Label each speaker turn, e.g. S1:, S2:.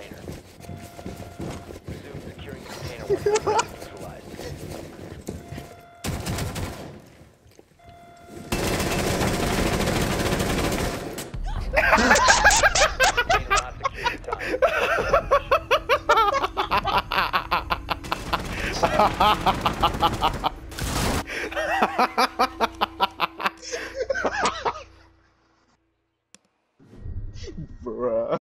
S1: container. Resume securing the container once the threat is neutralized. Container not secured in time.